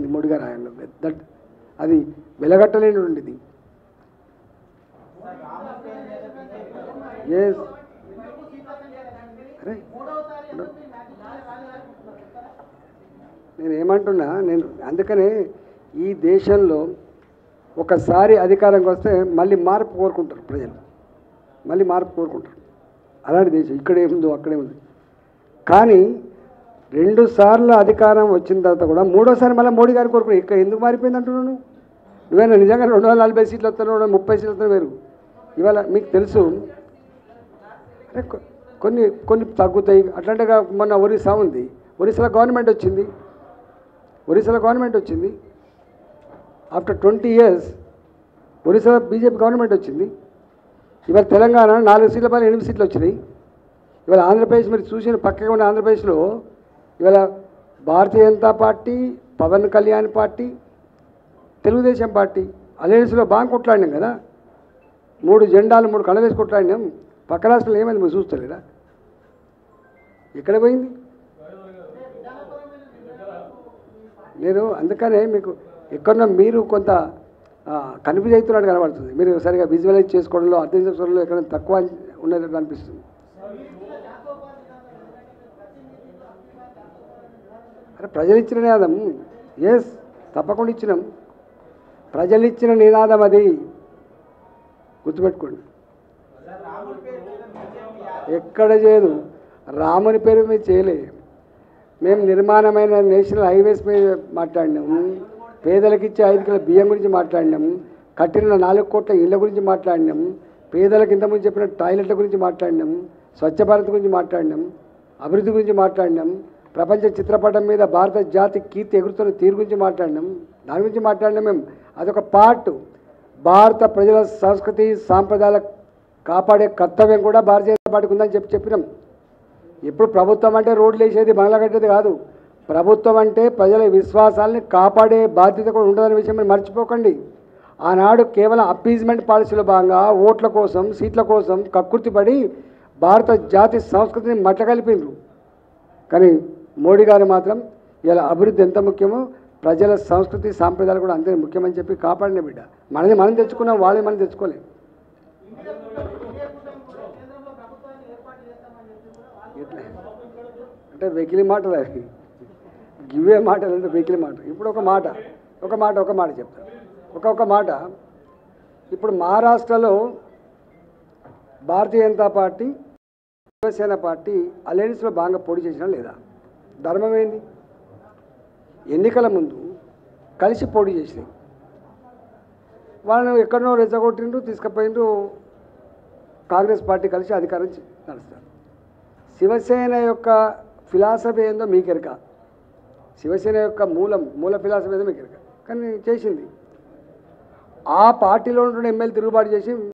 మోడీ గారి హయాంలో. దట్ అది వెలగట్టలేనిది. అరే నేనేమంటున్నా, నేను అందుకనే ఈ దేశంలో ఒకసారి అధికారంకి వస్తే మళ్ళీ మార్పు కోరుకుంటారు ప్రజలు, మళ్ళీ మార్పు కోరుకుంటారు. అలాంటి దేశం ఇక్కడేముందో అక్కడేముంది. కానీ 2 సార్లు అధికారం వచ్చిన తర్వాత కూడా 3వసారి మళ్ళీ మోడీ గారిని కోరుకున్నాను. ఇక్కడ ఎందుకు మారిపోయింది అంటున్నాను? నువ్వేనా నిజంగా 240 సీట్లు వస్తాను, 30 సీట్లు వస్తాను వేరు. ఇవాళ మీకు తెలుసు కొన్ని తగ్గుతాయి అట్లాంటిగా. మొన్న ఒరిస్సా ఉంది, ఒరిస్సాలో గవర్నమెంట్ వచ్చింది. ఆఫ్టర్ 20 years ఒరిస్సాలో బీజేపీ గవర్నమెంట్ వచ్చింది. ఇవాళ తెలంగాణ 4 సీట్ల పైన 8 సీట్లు వచ్చినాయి. ఇవాళ ఆంధ్రప్రదేశ్ మీరు చూసిన పక్కగా ఉన్న ఆంధ్రప్రదేశ్లో ఇవాళ Bharatiya Janata party, Pawan Kalyan party, Telugu Desam party అలయన్స్లో బాగా కొట్లాడినాం కదా. 3 జెండాలు 3 కళ్ళ వేసి కొట్లాడినాం. పక్క రాష్ట్రంలో ఏమైంది మీరు చూస్తలేరా? ఎక్కడ పోయింది? నేను అందుకనే మీకు ఎక్కడన్నా మీరు కొంత కన్ఫ్యూజ్ అవుతున్నట్టు కనబడుతుంది. మీరు సరిగా విజువలైజ్ చేసుకోవడంలో, అర్థం చేసుకోవడంలో ఎక్కడ తక్కువ ఉన్నట్టు అనిపిస్తుంది. అరే ప్రజలు ఇచ్చిన నినాదం, ఎస్ తప్పకుండా ఇచ్చినాం. ప్రజలు ఇచ్చిన నినాదం అది గుర్తుపెట్టుకోండి. ఎక్కడ చేయదు, రాముని పేరు మీద చేయలే. మేము నిర్మాణమైన నేషనల్ హైవేస్ మీద మాట్లాడినాము, పేదలకు ఇచ్చే 5 కిలోల బియ్యం గురించి మాట్లాడినాము, కట్టిన 4 కోట్ల ఇళ్ళ గురించి మాట్లాడినాము, పేదలకు ఇంతకుముందు చెప్పిన టాయిలెట్ల గురించి మాట్లాడినాం, స్వచ్ఛ భారత్ గురించి మాట్లాడినాం, అభివృద్ధి గురించి మాట్లాడినాం, ప్రపంచ చిత్రపటం మీద భారత జాతి కీర్తి ఎగురుతున్న తీరు గురించి మాట్లాడినాం. దాని గురించి మాట్లాడినాం మేము. అదొక పార్ట్. భారత ప్రజల సంస్కృతి సాంప్రదాయాల కాపాడే కర్తవ్యం కూడా భారతీయ జనతా పార్టీకి ఉందని చెప్పినాం. ఇప్పుడు ప్రభుత్వం అంటే రోడ్లు వేసేది, బంగ్లా కట్టేది కాదు. ప్రభుత్వం అంటే ప్రజల విశ్వాసాలని కాపాడే బాధ్యత కూడా ఉంటుందనే విషయం మీరు మర్చిపోకండి. ఆనాడు కేవలం అప్పీజ్మెంట్ పాలసీలో భాగంగా ఓట్ల కోసం, సీట్ల కోసం కక్కుర్తిపడి భారత జాతి సంస్కృతిని మట్టగలిపిండ్రు. కానీ మోడీ గారు మాత్రం ఇలా అభివృద్ధి ఎంత ముఖ్యమో ప్రజల సంస్కృతి సాంప్రదాయాలు కూడా అంతే ముఖ్యమని చెప్పి కాపాడిన బిడ్డ. మనది మనం తెచ్చుకున్నాం, వాళ్ళని మనం తెచ్చుకోలేం. ఎట్లా అంటే వెకిలి మాటలు అవి, గివే మాటలు అంటే వెకిలి మాట. ఇప్పుడు ఒక మాట చెప్తాను. ఒక మాట. ఇప్పుడు మహారాష్ట్రలో భారతీయ జనతా పార్టీ, శివసేన పార్టీ అలయన్స్లో బాగా పోటీ చేసినా లేదా? ధర్మం ఏంది? ఎన్నికల ముందు కలిసి పోటీ చేసినాయి. వాళ్ళను ఎక్కడనో రెచ్చగొట్టిండ్రు, తీసుకుపోయిండ్రు. కాంగ్రెస్ పార్టీ కలిసి అధికారం నడుస్తారు. శివసేన యొక్క ఫిలాసఫీ ఏందో మీకెరక, శివసేన యొక్క మూల ఫిలాసఫీ ఏదో మీకెరక. కానీ చేసింది ఆ పార్టీలో ఉంటున్న ఎమ్మెల్యే తిరుగుబాటు చేసి